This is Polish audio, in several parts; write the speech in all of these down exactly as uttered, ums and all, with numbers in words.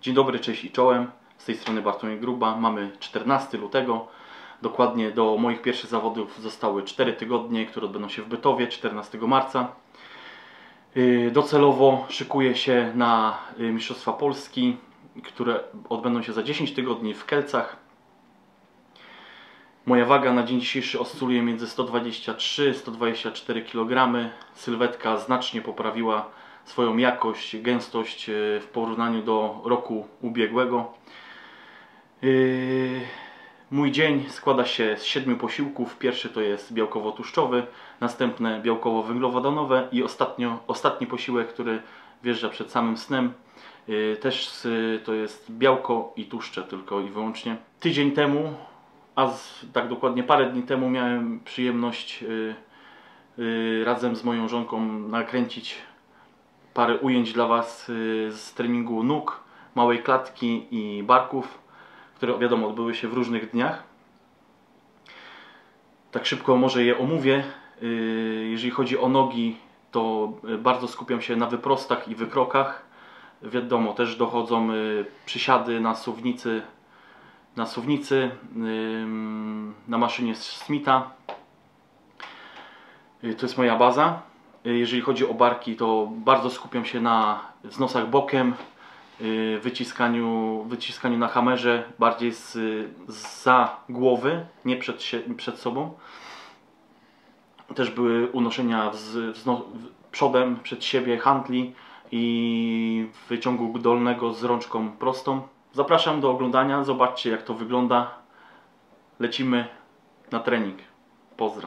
Dzień dobry, cześć i czołem. Z tej strony Bartłomiej Gruba. Mamy czternastego lutego. Dokładnie do moich pierwszych zawodów zostały cztery tygodnie, które odbędą się w Bytowie czternastego marca. Docelowo szykuję się na Mistrzostwa Polski, które odbędą się za dziesięć tygodni w Kielcach. Moja waga na dzień dzisiejszy oscyluje między sto dwadzieścia trzy a sto dwadzieścia cztery kilogramy. Sylwetka znacznie poprawiła swoją jakość, gęstość w porównaniu do roku ubiegłego. Mój dzień składa się z siedmiu posiłków. Pierwszy to jest białkowo-tłuszczowy, następne białkowo-węglowodanowe i ostatnio, ostatni posiłek, który wjeżdża przed samym snem. Też to jest białko i tłuszcze tylko i wyłącznie. Tydzień temu, a z, tak dokładnie parę dni temu, miałem przyjemność yy, yy, razem z moją żonką nakręcić parę ujęć dla Was yy, z treningu nóg, małej klatki i barków, które wiadomo odbyły się w różnych dniach. Tak szybko może je omówię. Yy, jeżeli chodzi o nogi, to bardzo skupiam się na wyprostach i wykrokach. Wiadomo, też dochodzą yy, przysiady na suwnicy, na suwnicy, na maszynie Smitha. To jest moja baza. Jeżeli chodzi o barki, to bardzo skupiam się na wznosach bokiem, wyciskaniu, wyciskaniu na hamerze, bardziej z, za głowy, nie przed, przed sobą. Też były unoszenia z, z, przodem przed siebie handli i wyciągu dolnego z rączką prostą. Zapraszam do oglądania, zobaczcie jak to wygląda. Lecimy na trening. Pozdro.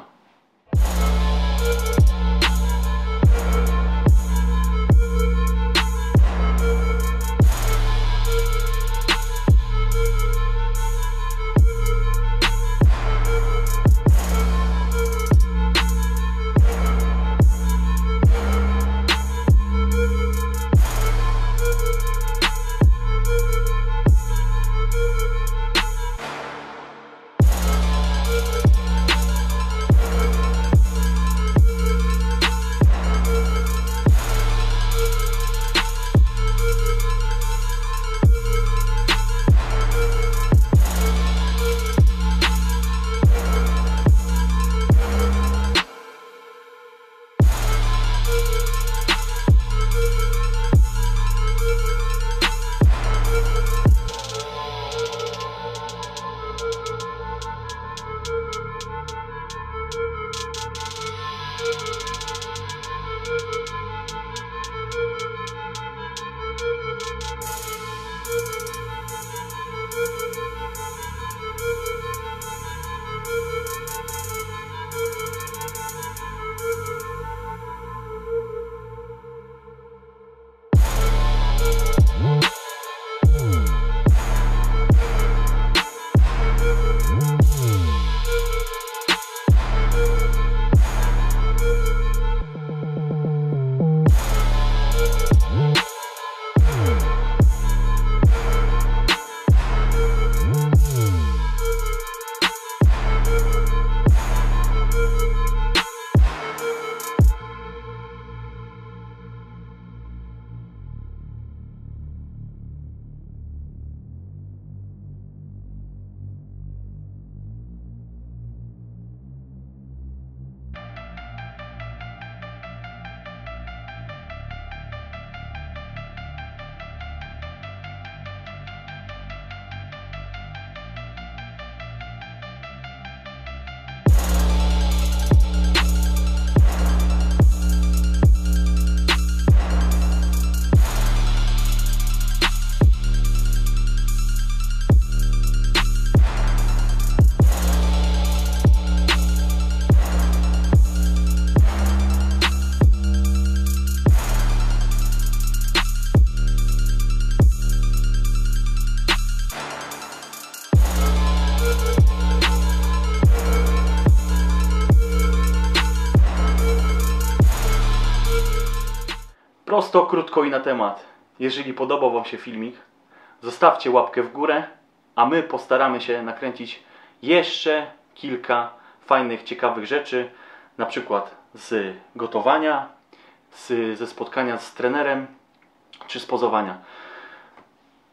Prosto, krótko i na temat. Jeżeli podobał Wam się filmik, zostawcie łapkę w górę, a my postaramy się nakręcić jeszcze kilka fajnych, ciekawych rzeczy, na przykład z gotowania, z, ze spotkania z trenerem, czy z pozowania.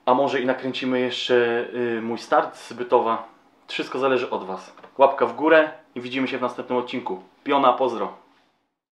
A może i nakręcimy jeszcze y, mój start z Bytowa. Wszystko zależy od Was. Łapka w górę i widzimy się w następnym odcinku. Piona, pozdro!